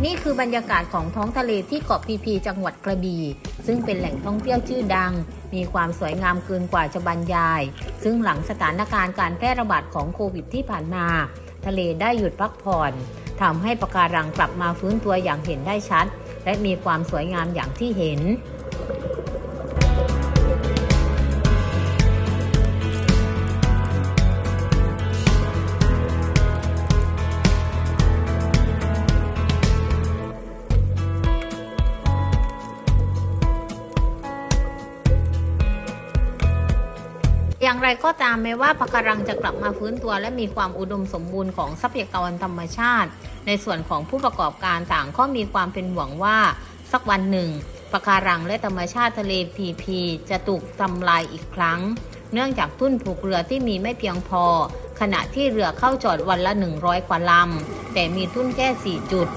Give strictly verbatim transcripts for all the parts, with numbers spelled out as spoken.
นี่คือบรรยากาศของท้องทะเลที่เกาะพีพีจังหวัดกระบี่ซึ่งเป็นแหล่งท่องเที่ยวชื่อดังมีความสวยงามเกินกว่าจะบรรยายซึ่งหลังสถานการณ์การแพร่ระบาดของโควิดที่ผ่านมาทะเลได้หยุดพักผ่อนทำให้ปะการังกลับมาฟื้นตัวอย่างเห็นได้ชัดและมีความสวยงามอย่างที่เห็นอย่างไรก็ตามแม้ว่าปะการังจะกลับมาฟื้นตัวและมีความอุดมสมบูรณ์ของทรัพยากรธรรมชาติในส่วนของผู้ประกอบการต่างก็มีความเป็นห่วงว่าสักวันหนึ่งปะการังและธรรมชาติทะเลพีพีจะถูกทำลายอีกครั้งเนื่องจากทุ่นผูกเรือที่มีไม่เพียงพอขณะที่เรือเข้าจอดวันละหนึ่งร้อยกว่าลำแต่มีทุ่นแค่สี่จุด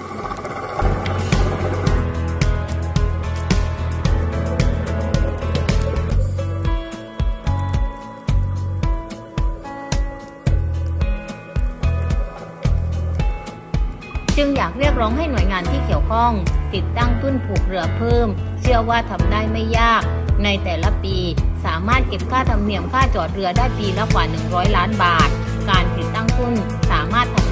จึงอยากเรียกร้องให้หน่วยงานที่เกี่ยวข้องติดตั้งทุ่นผูกเรือเพิ่มเชื่อว่าทำได้ไม่ยากในแต่ละปีสามารถเก็บค่าธรรมเนียมค่าจอดเรือได้ปีละกว่าหนึ่งร้อยล้านบาทการติดตั้งทุ่นสามารถทำ